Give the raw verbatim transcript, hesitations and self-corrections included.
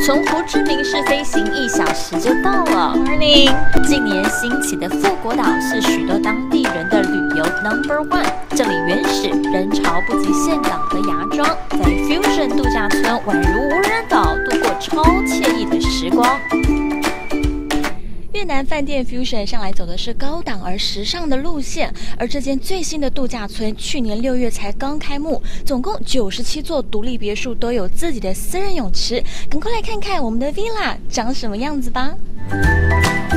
从胡志明市飞行一小时就到了。Morning， 近年兴起的富国岛是许多当地人的旅游 Number One。这里原始，人潮不及岘港和芽庄，在 Fusion 度假村宛如无人岛，度过超惬意的时光。越南饭店 Fusion 向来走的是高档而时尚的路线，而这间最新的度假村去年六月才刚开幕，总共九十七座独立别墅都有自己的私人泳池，赶快来看看我们的 Villa 长什么样子吧。